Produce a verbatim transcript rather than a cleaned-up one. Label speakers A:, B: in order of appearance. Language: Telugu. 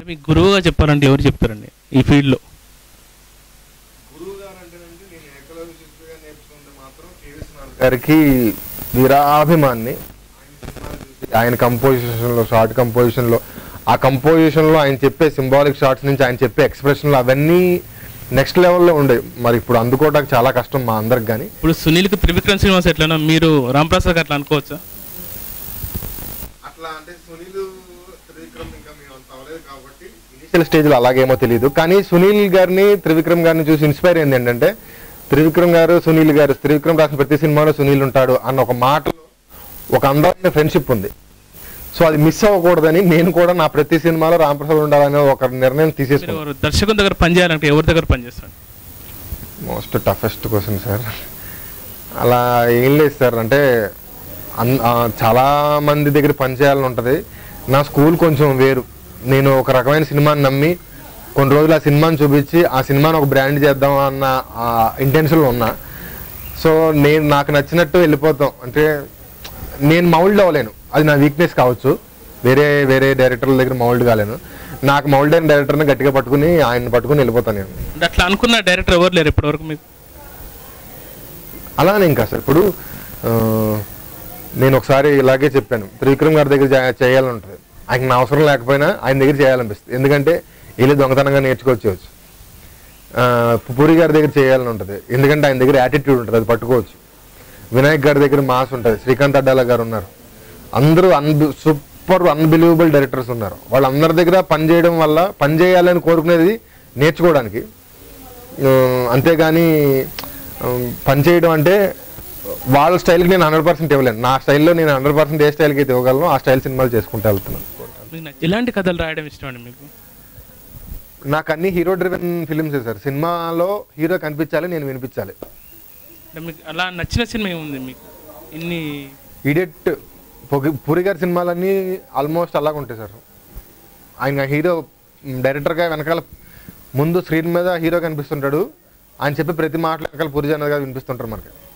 A: మీకు గురువుగా చెప్పాలంటే ఎవరు చెప్తారండి ఈ ఫీల్డ్లో?
B: గురువు గారు అంటేనంటే నేను ఏకలవ్య శిష్యుడిగా నేర్చుకుంటే మాత్రం కేవీ గారికి వీరాభిమాన్ని. ఆయన కంపోజిషన్లో, షార్ట్ కంపోజిషన్లో, ఆ కంపోజిషన్లో ఆయన చెప్పే సింబాలిక్ షార్ట్స్ నుంచి ఆయన చెప్పే ఎక్స్ప్రెషన్లు అవన్నీ నెక్స్ట్ లెవెల్లో ఉండే. మరి ఇప్పుడు అందుకోవడానికి చాలా కష్టం మా అందరికి. కానీ
A: ఇప్పుడు సునీల్కి త్రివిక్రమ్ శ్రీనివాస్ ఎట్లా, మీరు రాంప్రసాద్ అట్లా అనుకోవచ్చా?
B: అట్లా అంటే సునీల్ త్రివిక్రమ్ ఇంకా మేము అంత అవ్వలేదు కాబట్టి ఇనిషియల్ స్టేజ్లో అలాగేమో తెలియదు. కానీ సునీల్ గారిని త్రివిక్రమ్ గారిని చూసి ఇన్స్పైర్ అయింది ఏంటంటే, త్రివిక్రమ్ గారు సునీల్ గారు, త్రివిక్రమ్ రాసిన ప్రతి సినిమాలో సునీల్ ఉంటాడు అన్న ఒక మాటలో ఒక అందమైన ఫ్రెండ్షిప్ ఉంది. సో అది మిస్ అవ్వకూడదని నేను కూడా నా ప్రతి సినిమాలో రాంప్రసాద్ ఉండాలనే ఒక నిర్ణయం తీసేసుకున్నాను.
A: దర్శకుని దగ్గర పనిచేయాలంటే ఎవరి దగ్గర పనిచేస్తాడు?
B: Most toughest question sir. అలా ఏం లేదు సార్. అంటే అన్ చాలా మంది దగ్గర పనిచేయాలని ఉంటుంది. నా స్కూల్ కొంచెం వేరు. నేను ఒక రకమైన సినిమాని నమ్మి కొన్ని రోజులు ఆ సినిమాని చూపించి ఆ సినిమాని ఒక బ్రాండ్ చేద్దాం అన్న ఇంటెన్షన్లో ఉన్నా. సో నేను నాకు నచ్చినట్టు వెళ్ళిపోతాం. అంటే నేను మౌల్డ్ అవ్వలేను, అది నా వీక్నెస్ కావచ్చు. వేరే వేరే డైరెక్టర్ల దగ్గర మౌల్డ్ కాలేను. నాకు మౌల్డ్ అయిన డైరెక్టర్ని గట్టిగా పట్టుకుని ఆయన పట్టుకుని వెళ్ళిపోతాను నేను.
A: అట్లా అనుకున్న డైరెక్టర్ ఎవరు లేరు ఇప్పటివరకు మీకు?
B: అలానే ఇంకా సార్ ఇప్పుడు నేను ఒకసారి ఇలాగే చెప్పాను, త్రివిక్రమ్ గారి దగ్గర చేయాలని ఉంటుంది. ఆయనకు నా అవసరం లేకపోయినా ఆయన దగ్గర చేయాలనిపిస్తుంది. ఎందుకంటే వెళ్ళి దొంగతనంగా నేర్చుకోవచ్చు. పూరి గారి దగ్గర చేయాలని ఉంటుంది, ఎందుకంటే ఆయన దగ్గర యాటిట్యూడ్ ఉంటుంది, అది పట్టుకోవచ్చు. వినాయక్ గారి దగ్గర మాస్ ఉంటుంది, శ్రీకాంత్ అడ్డాల గారు ఉన్నారు. అందరూ అన్బి సూపర్ అన్బిలీవబుల్ డైరెక్టర్స్ ఉన్నారు. వాళ్ళందరి దగ్గర పని చేయడం వల్ల పని చేయాలని కోరుకునేది నేర్చుకోవడానికి. అంతేగాని పని చేయడం అంటే వాళ్ళ స్టైల్కి నేను హండ్రెడ్ పర్సెంట్ ఇవ్వలేను. నా స్టైల్లో నేను హండ్రెడ్ పర్సెంట్ ఏ స్టైల్కి అయితే ఇవ్వగలను ఆ స్టైల్ సినిమాలు చేసుకుంటూ వెళ్తున్నాను.
A: ఎలాంటి కథలు రాయడం ఇష్టం అండి మీకు?
B: నాకు అన్ని హీరో డ్రివెన్ ఫిలిమ్సే సార్. సినిమాలో హీరో కనిపించాలి, నేను వినిపించాలి.
A: మీకు అలా నచ్చిన సినిమా ఏముంది మీకు? ఇన్ని
B: ఇడియట్, పూరి గారి సినిమాలన్నీ ఆల్మోస్ట్ అలాగ ఉంటాయి సార్. ఆయన హీరో డైరెక్టర్గా వెనకాల ముందు స్క్రీన్ మీద హీరో కనిపిస్తుంటాడు, ఆయన చెప్పే ప్రతి మాటలు వెనకాల పూరి జగన్నాథ్ గారు వినిపిస్తుంటారు మనకి.